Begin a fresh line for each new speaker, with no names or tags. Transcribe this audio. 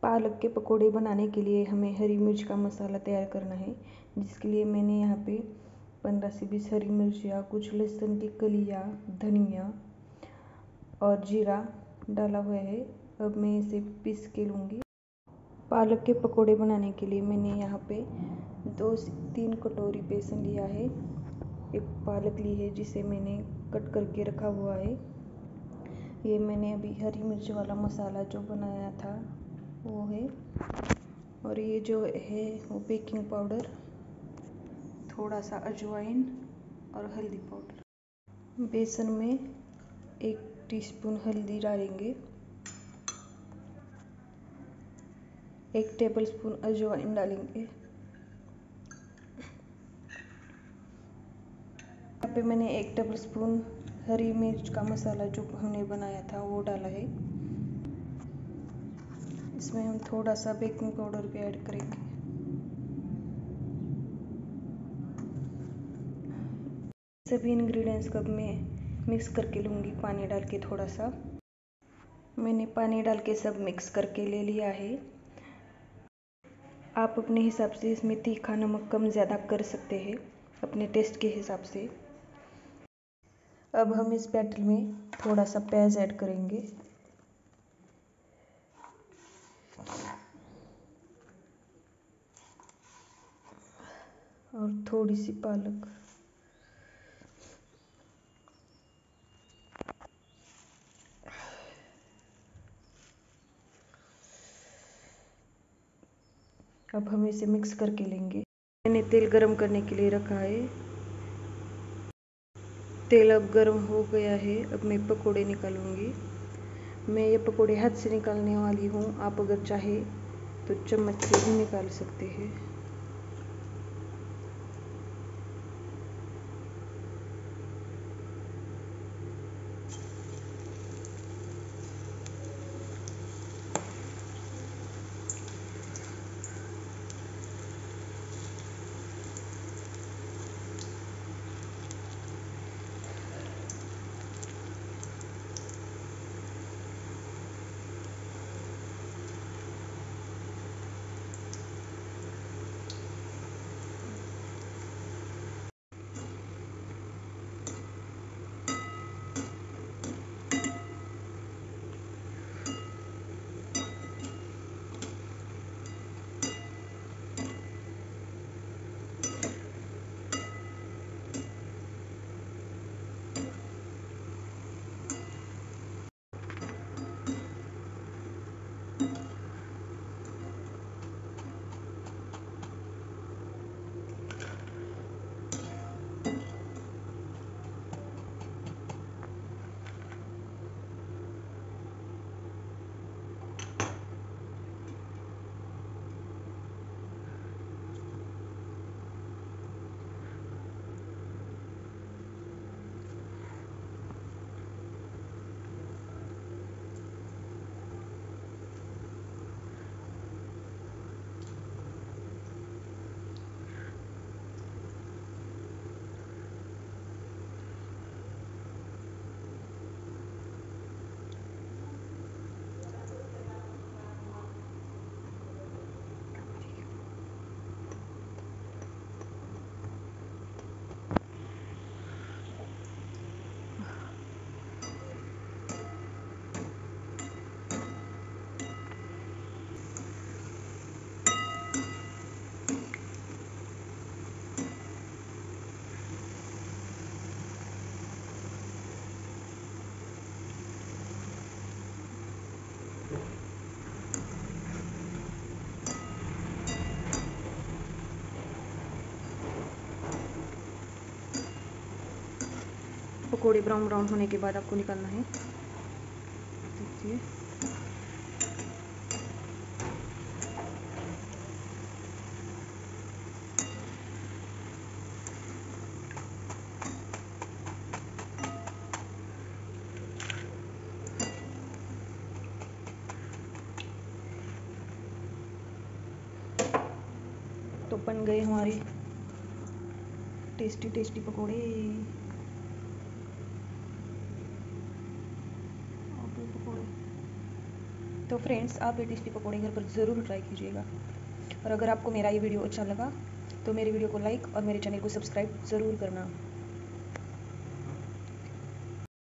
पालक के पकोड़े बनाने के लिए हमें हरी मिर्च का मसाला तैयार करना है, जिसके लिए मैंने यहाँ पे 15 से 20 हरी मिर्चियाँ, कुछ लहसुन की कलियाँ, धनिया और जीरा डाला हुआ है। अब मैं इसे पीस के लूँगी। पालक के पकोड़े बनाने के लिए मैंने यहाँ पे 2 से 3 कटोरी बेसन लिया है। एक पालक ली है जिसे मैंने कट करके रखा हुआ है। ये मैंने अभी हरी मिर्च वाला मसाला जो बनाया था वो है, और ये जो है वो बेकिंग पाउडर, थोड़ा सा अजवाइन और हल्दी पाउडर। बेसन में 1 टीस्पून हल्दी डालेंगे, 1 टेबलस्पून अजवाइन डालेंगे। यहाँ पे मैंने 1 टेबलस्पून हरी मिर्च का मसाला जो हमने बनाया था वो डाला है। इसमें हम थोड़ा सा बेकिंग पाउडर भी ऐड करेंगे। सभी इंग्रेडिएंट्स को मैं मिक्स करके लूँगी, पानी डाल के थोड़ा सा। मैंने पानी डाल के सब मिक्स करके ले लिया है। आप अपने हिसाब से इसमें तीखा नमक कम ज़्यादा कर सकते हैं, अपने टेस्ट के हिसाब से। अब हम इस बैटर में थोड़ा सा प्याज ऐड करेंगे, और थोड़ी सी पालक। अब हम इसे मिक्स करके लेंगे। मैंने तेल गरम करने के लिए रखा है। तेल अब गरम हो गया है। अब मैं पकोड़े निकालूंगी। मैं ये पकोड़े हाथ से निकालने वाली हूँ। आप अगर चाहे तो चम्मच से भी निकाल सकते हैं। पकोड़े ब्राउन ब्राउन होने के बाद आपको निकालना है। देखिए, तो बन गए हमारे टेस्टी टेस्टी पकोड़े। पकोड़े तो फ्रेंड्स, आप ये टेस्टी पकौड़े घर पर ज़रूर ट्राई कीजिएगा। और अगर आपको मेरा ये वीडियो अच्छा लगा तो मेरे वीडियो को लाइक और मेरे चैनल को सब्सक्राइब ज़रूर करना।